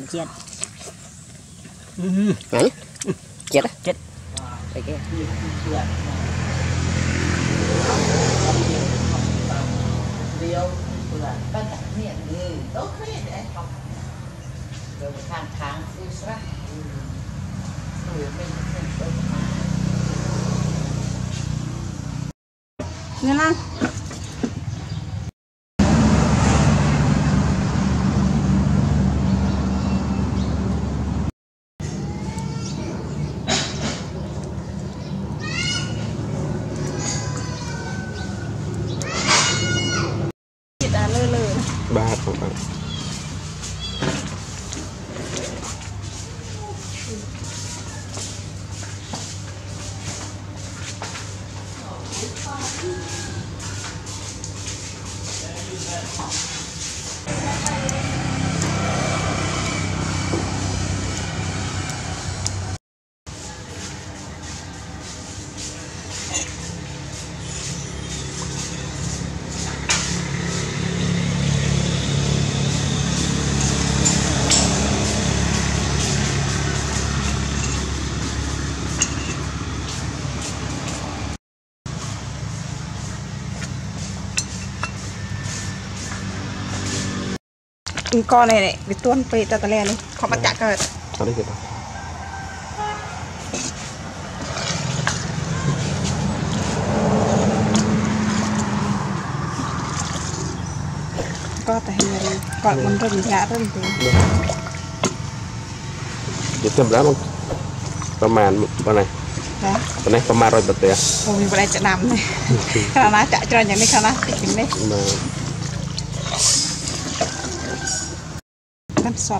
chết hả chết á chết đây kia điều là ban đặc miệng người tốt hết để học rồi tháng tháng vui sắc người mình tốt nghe nào ba không bạn con này này bị tuôn pe ta tele luôn không bắt chặt cơ sao đấy kìa có tại còn mình rất nhạt rất nhiều chỉ thêm đó khôngประมาณวันไหนวันไหนประมาณ100 bát tiền ôi mình vào đây chợ nằm này khả năng chạy cho những cái khả năng chính đấy cắt sọp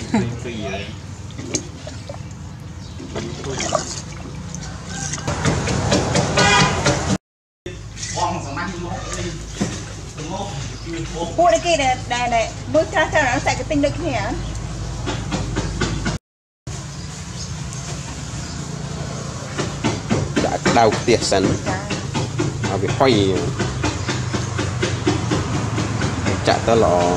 đây kia này bước ra cho nó sẽ cái tinh lực nhỉ đã đau tiệt sẵn ở việc quay chạy tới lò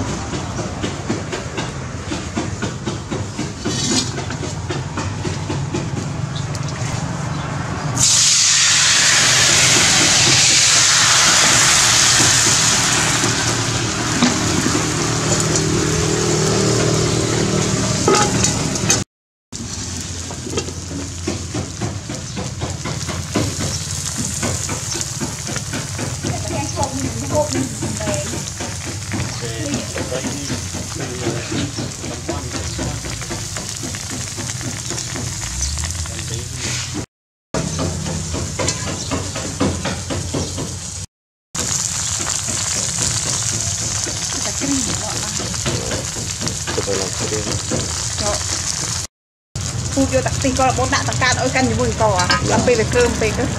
phu vô tạc tinh có là 4 đạn tạc can ôi canh như vui cỏ à làm pe về cơm pe cơ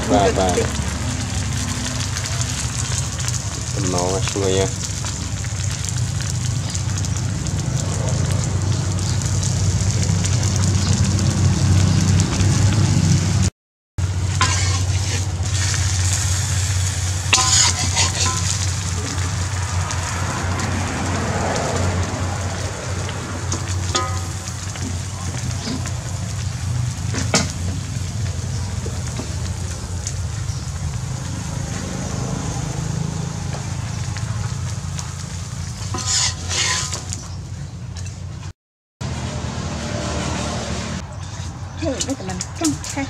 nó người nha Đây là làm căng khay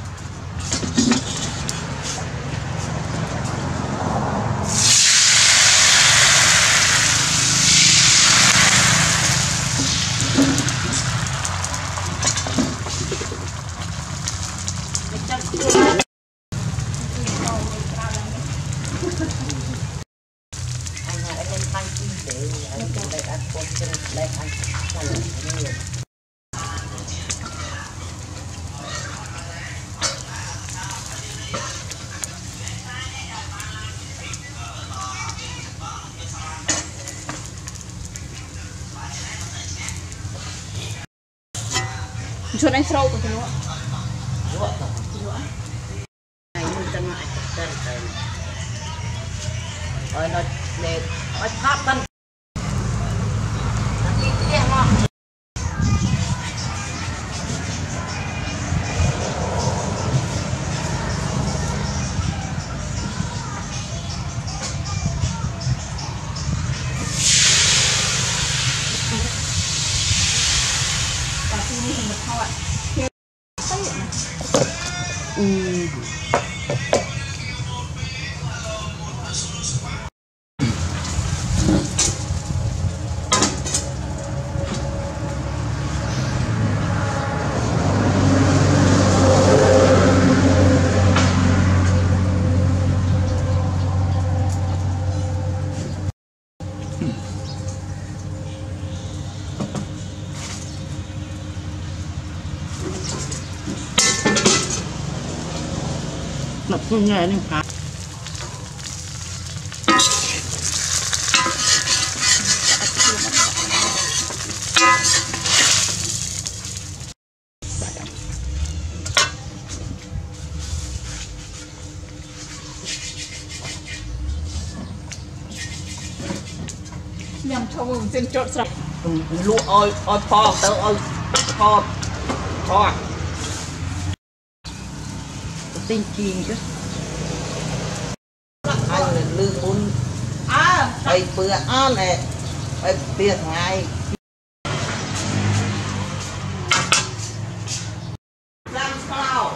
chuột anh sâu của nó rồi nó để nó thắp bên Nó cứ nghe nó phá. nhầm thâu trên chốt sạch Lụa ôi phò tớ ôi phò tinh chi chứ hai người lư muốn bày bữa ăn này bày tiệc ngày làm sao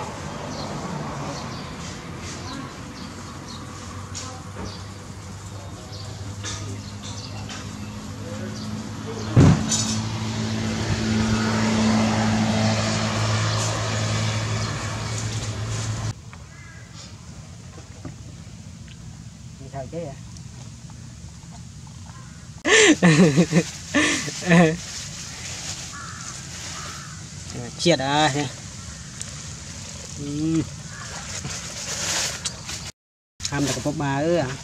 thời chứ chiết à ham được có ba ư à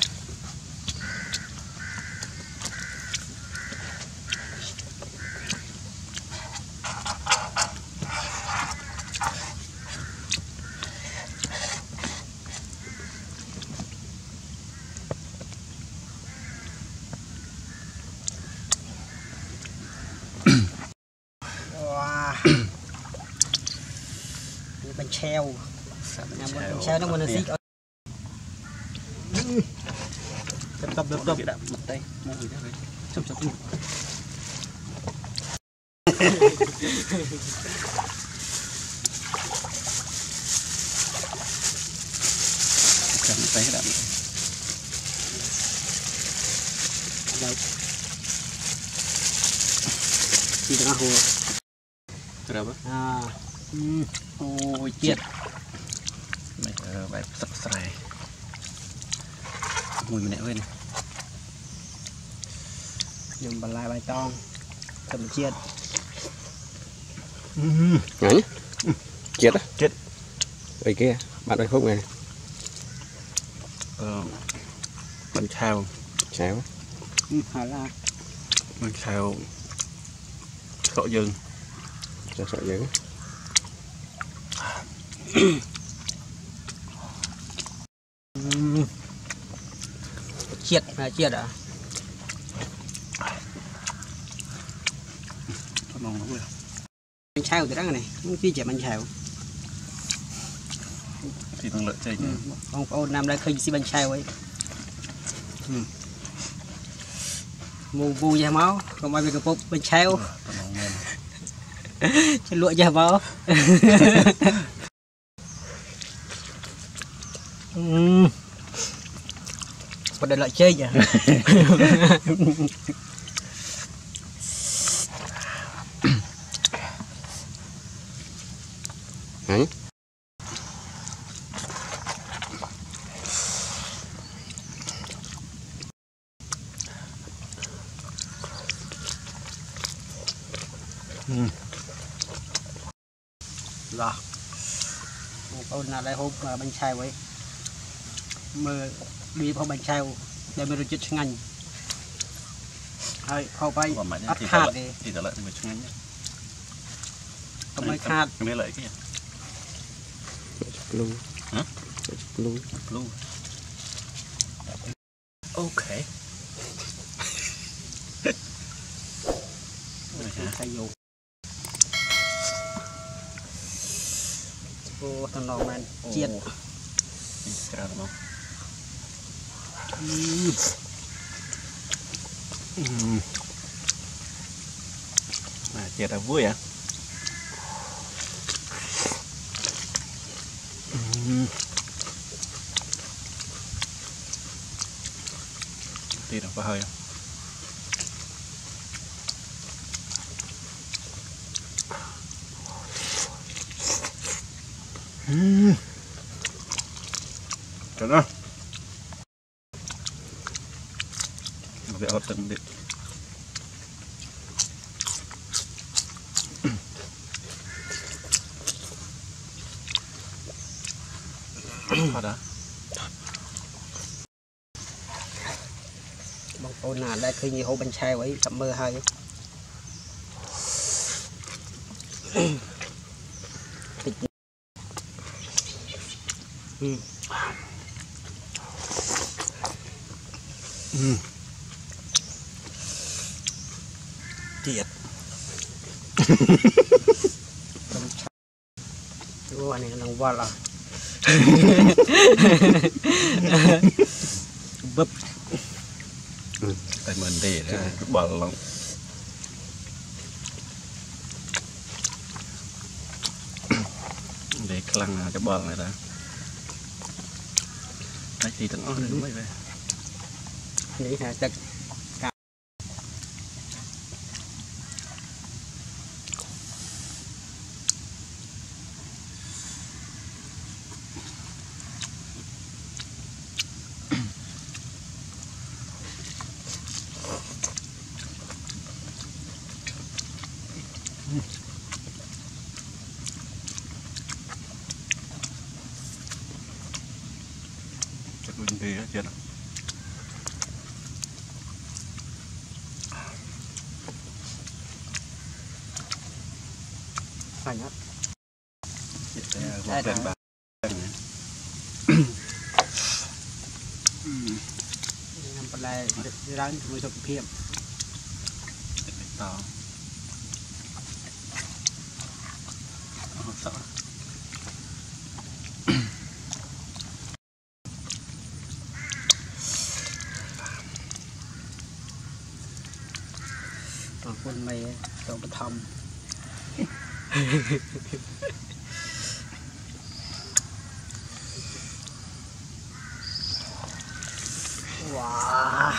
Banh Chhev Banh Chhev nó muốn xích đập mặt tay mọi người thấy chậm chậm chậm tay đập đi tengah hồ berapa ôi chiết bài sắc sài mùi mình nè ơi này dùng bà lai bài tong cầm chiết nhỉ chiết á chết đây kia bạn ơi khúc này Banh Chhev cháo hỏi là Banh Chhev sọ dừng cho sọ dừng chiết là chiết à Banh Chhev thì đó này không chi chỉ Banh Chhev thì tăng lợi chơi ông ôn nam đây khơi xí Banh Chhev ấy mù mù da máu còn bao giờ cái bột Banh Chhev chứ lụa da máu còn đây lại chơi nhỉ rồi ôn nào đây hôm Banh Chhev ấy mưa đi vào Banh Chhev để mình được chết ngành hơi phao bay ắt hạt đi thì lại thì ngành nhé không mấy hạt cái mấy lợi cái blue hả blue ok thay vô ô tao nọ man chiết chiết là vui à Tí nó có hơi Được đó. Việc hot từng đi. Hot đó. Bông cô nào đây khi nhiều hộp bánh xèo ấy sắp mơ hơi. Tiệt. Ủa này nó vào là búp. Tại mình để bỏ lòng. Để lăng cái bò này ra. Cái gì tận ớt đúng vậy về. Nghĩ là chắc mình đi hết chưa nào. phải nhá. Đây là bà. Nằm bên này ráng mới sụp phiền. To. Không sợ. Con mày cho bật thầm. Wow.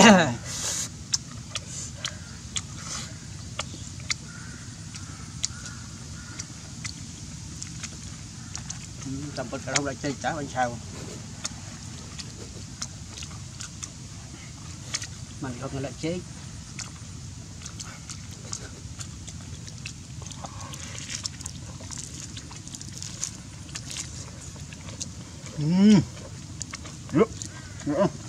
Tầm bật không lại chơi chả bánh xèo. Mình không lại chế. Được. Được.